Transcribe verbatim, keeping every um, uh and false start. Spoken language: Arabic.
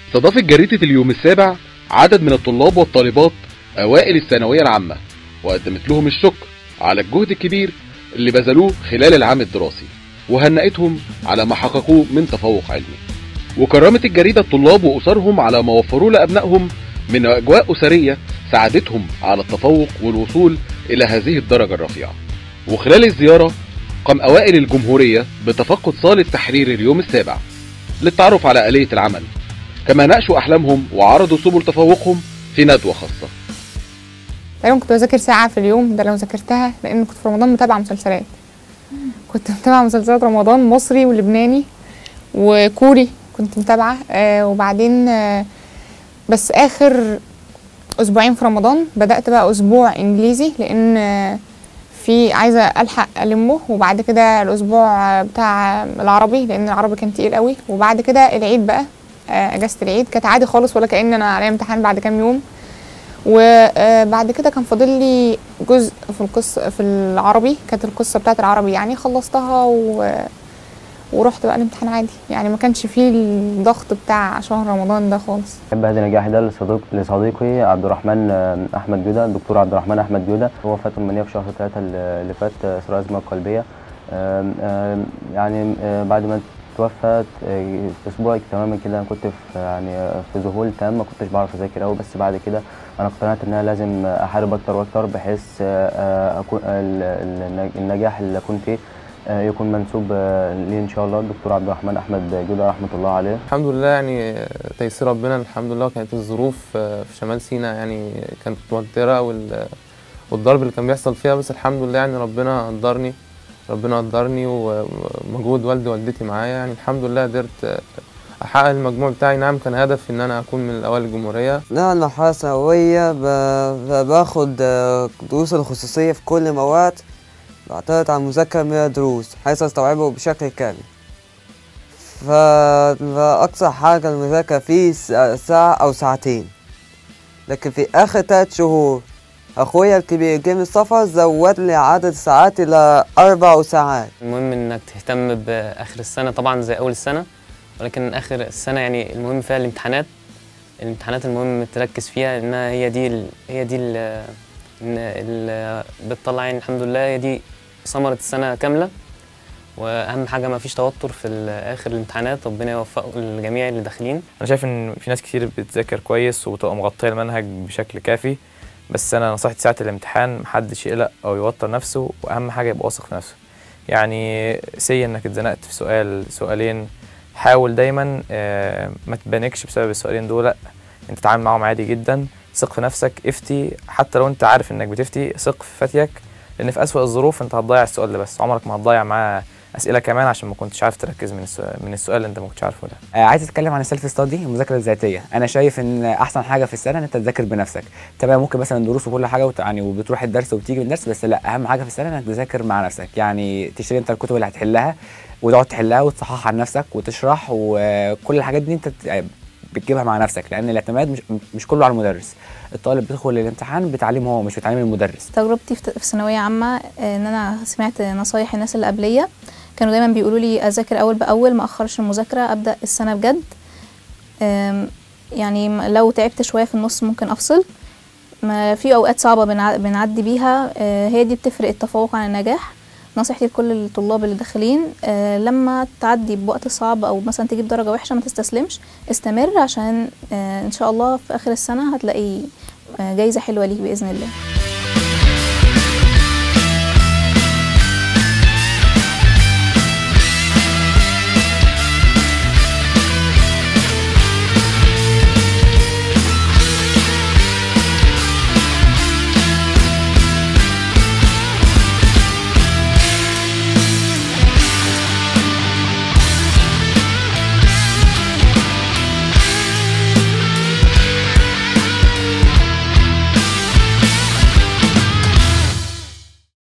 استضافت جريدة اليوم السابع عدد من الطلاب والطالبات أوائل الثانوية العامة، وقدمت لهم الشكر على الجهد الكبير اللي بذلوه خلال العام الدراسي، وهنأتهم على ما حققوه من تفوق علمي. وكرمت الجريدة الطلاب وأسرهم على ما وفروه لأبنائهم من أجواء أسرية ساعدتهم على التفوق والوصول إلى هذه الدرجة الرفيعة. وخلال الزيارة قام أوائل الجمهورية بتفقد صالة تحرير اليوم السابع للتعرف على آلية العمل، كما ناقشوا أحلامهم وعرضوا سبل تفوقهم في ندوة خاصة. تقريبا كنت بذاكر ساعة في اليوم، ده لو ذاكرتها، لأن كنت في رمضان متابعة مسلسلات. كنت متابعة مسلسلات رمضان مصري ولبناني وكوري، كنت متابعة. آه وبعدين آه بس آخر أسبوعين في رمضان بدأت بقى أسبوع إنجليزي، لأن آه في عايزة ألحق ألمه، وبعد كده الأسبوع بتاع العربي لأن العربي كان تقيل قوي، وبعد كده العيد بقى، آه أجازة العيد كانت عادي خالص، ولا كأن أنا عليا امتحان بعد كام يوم. وبعد كده كان فاضل لي جزء في القصة في العربي، كانت القصة بتاعت العربي يعني خلصتها و... ورحت بقى الامتحان عادي، يعني ما كانش فيه الضغط بتاع شهر رمضان ده خالص. بحب اهدي نجاحي ده لصديق لصديقي عبد الرحمن احمد جوده، الدكتور عبد الرحمن احمد جوده. هو وفاته المنيه في شهر ثلاثة اللي فات اثر ازمه قلبيه. يعني بعد ما توفى اسبوع تماما كده كنت في يعني في ذهول تام، ما كنتش بعرف اذاكر قوي، بس بعد كده انا اقتنعت ان انا لازم احارب اكتر واكتر بحيث اكون النجاح اللي اكون فيه يكون منسوب لي ان شاء الله الدكتور عبد الرحمن احمد جوده رحمه الله عليه. الحمد لله، يعني تيسير ربنا الحمد لله. كانت الظروف في شمال سيناء يعني كانت متوتره، والضرب اللي كان بيحصل فيها، بس الحمد لله يعني ربنا قدرني ربنا قدرني ومجهود والدي ووالدتي معايا، يعني الحمد لله قدرت احقق المجموع بتاعي. نعم كان هدفي ان انا اكون من الاوائل الجمهوريه. لا المرحله الثانويه باخد دروس الخصوصيه في كل مواد، بعتمد على المذاكره من الدروس حيث استوعبه بشكل كامل. فاقصى حاجه المذاكره فيه ساعه او ساعتين، لكن في اخر ثلاث شهور اخويا الكبير جه من السفر زود لي عدد الساعات الى اربع ساعات. المهم انك تهتم باخر السنه طبعا زي اول السنه، ولكن اخر السنه يعني المهم فيها الامتحانات. الامتحانات المهم تركز فيها، انها هي دي ال هي دي اللي بتطلع يعني الحمد لله هي دي ثمره السنه كامله. واهم حاجه ما فيش توتر في اخر الامتحانات، ربنا يوفقه الجميع اللي داخلين. انا شايف ان في ناس كتير بتذاكر كويس وبتبقى مغطيه المنهج بشكل كافي، بس انا نصيحتي ساعه الامتحان محدش يقلق او يوتر نفسه، واهم حاجه يبقى واثق في نفسه. يعني سي انك اتزنقت في سؤال سؤالين، حاول دايما ما تبانكش بسبب السؤالين دول، لا انت تتعامل معاهم عادي جدا، ثق في نفسك، افتي حتى لو انت عارف انك بتفتي، ثق في فتيك، لان في اسوأ الظروف انت هتضيع السؤال ده بس، عمرك ما هتضيع معاه اسئله كمان عشان ما كنتش عارف تركز من السؤال من السؤال اللي انت ما كنتش عارفه ده. آه عايز اتكلم عن السيلف ستادي، المذاكره الذاتيه. انا شايف ان احسن حاجه في السنه ان انت تذاكر بنفسك. تمام ممكن مثلا دروس وكل حاجه وت... يعني وبتروح الدرس وبتيجي من الدرس، بس لا، اهم حاجه في السنه انك تذاكر مع نفسك. يعني تشتري انت الكتب اللي هتحلها وتقعد تحلها وتصححها عن نفسك وتشرح، وكل الحاجات دي انت بتجيبها مع نفسك، لان الاعتماد مش مش كله على المدرس. الطالب بيدخل الامتحان بتعليم هو، مش بتعليم المدرس. تجربتي في ثانويه عامه ان انا سمعت نصايح الناس اللي قبليه، كانوا دايما بيقولوا لي اذاكر اول باول، ما اخرش المذاكره، ابدا السنه بجد. يعني لو تعبت شويه في النص ممكن افصل. ما في اوقات صعبه بنعدي بيها، هي دي بتفرق التفوق عن النجاح. نصيحتي لكل الطلاب اللي داخلين، لما تعدي بوقت صعب او مثلا تجيب درجه وحشه ما تستسلمش، استمر، عشان ان شاء الله في اخر السنه هتلاقي جايزه حلوه ليك باذن الله.